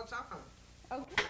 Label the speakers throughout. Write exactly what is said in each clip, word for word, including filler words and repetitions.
Speaker 1: all the time.
Speaker 2: Okay.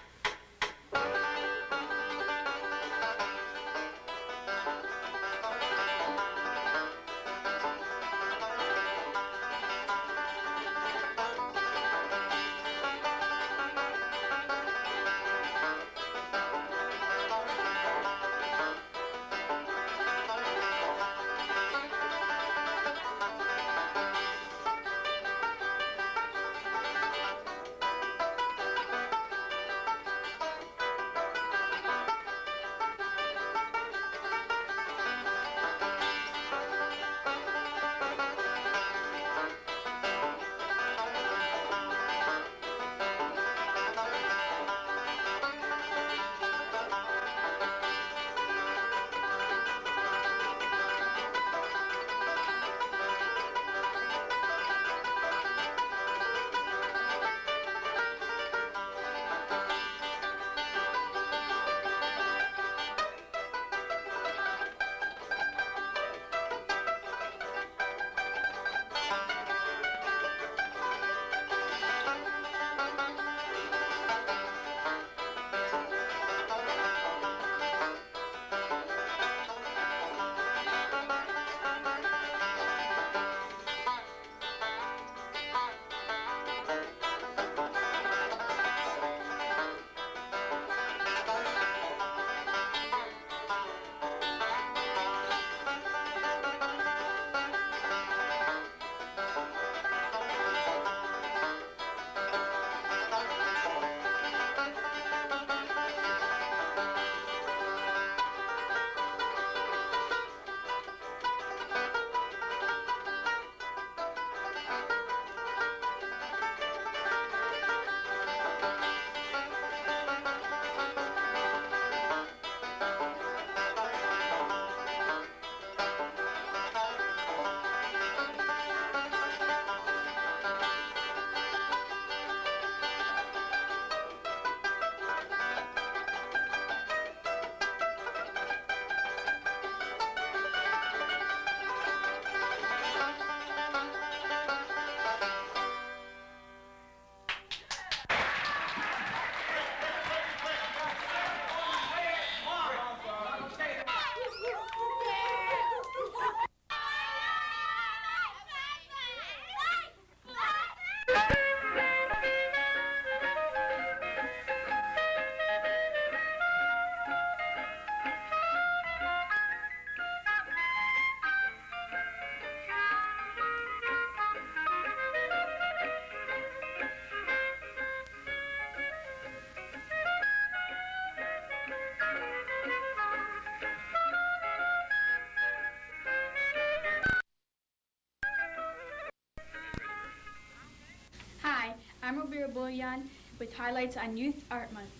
Speaker 2: Hi, I'm Robira Bullion with highlights on Youth Art Month.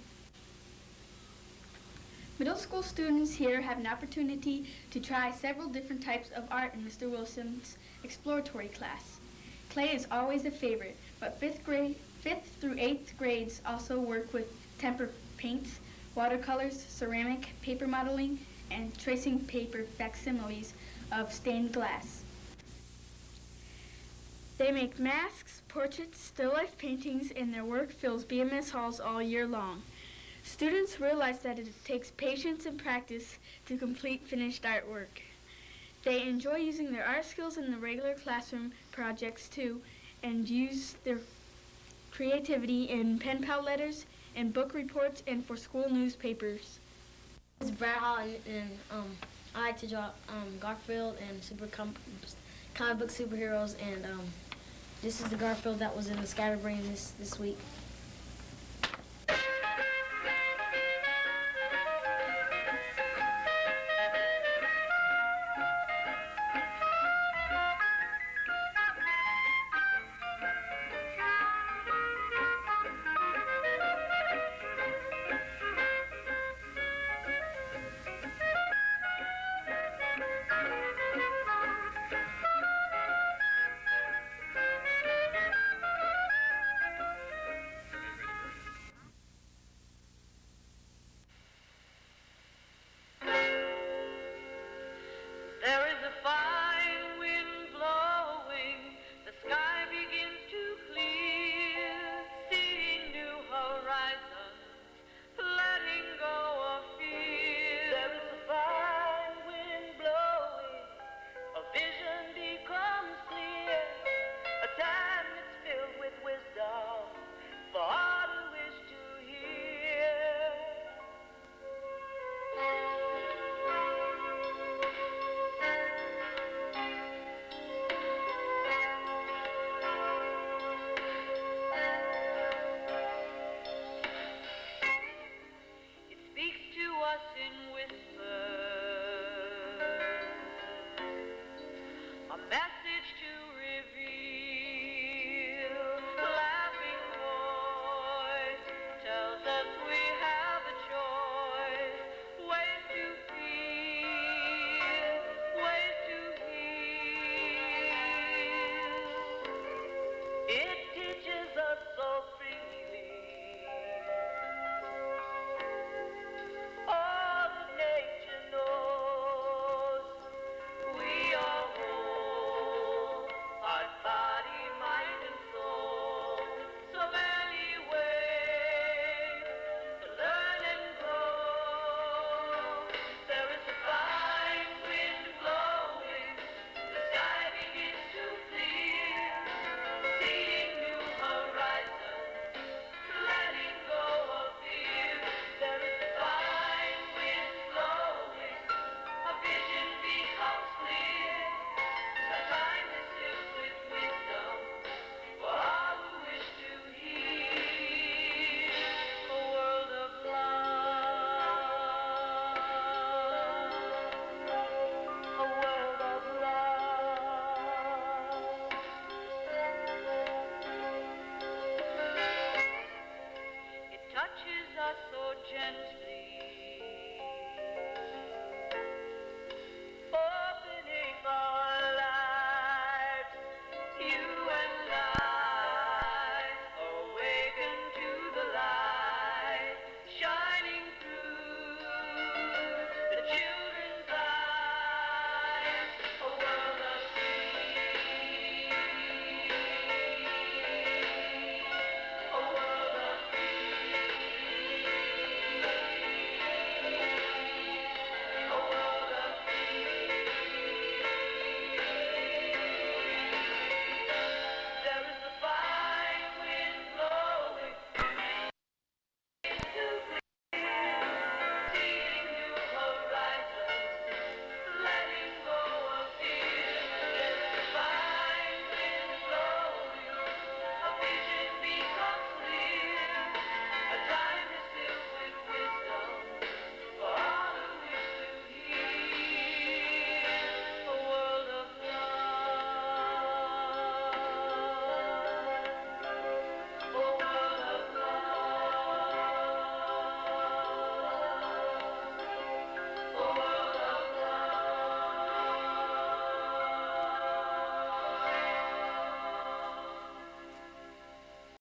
Speaker 2: Middle school students here have an opportunity to try several different types of art in Mister Wilson's exploratory class. Clay is always a favorite, but fifth grade, fifth through eighth grades also work with tempera paints, watercolors, ceramic, paper modeling, and tracing paper facsimiles of stained glass. They make masks, portraits, still life paintings, and their work fills B M S halls all year long. Students realize that it takes patience and practice to complete finished artwork. They enjoy using their art skills in the regular classroom projects too, and use their creativity in pen pal letters, and book reports, and for school newspapers.
Speaker 3: This is Brad Hall, and, and um, I like to draw um, Garfield and super com comic book superheroes, and um, this is the Garfield that was in the Scatterbrain this, this week.